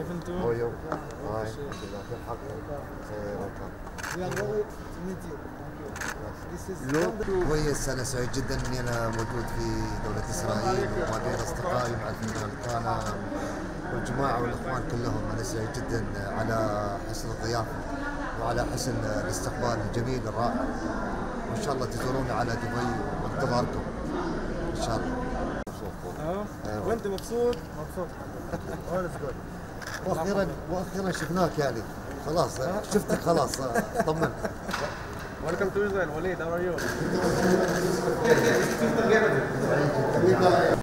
انتم؟ هاي الحمد لله كيف حالكم؟ كويس، انا سعيد جدا اني انا موجود في دوله اسرائيل وما بين اصدقائي مع الفنان طانا والجماعه والاخوان كلهم. انا سعيد جدا على حسن الضيافه وعلى حسن الاستقبال الجميل الرائع، وان شاء الله تزورونا على دبي وانتظاركم ان شاء الله. وانت مبسوط؟ مبسوط. واخيرا شفناك يعني، خلاص شفتك خلاص طمنت. Welcome to Israel, Walid. How are you?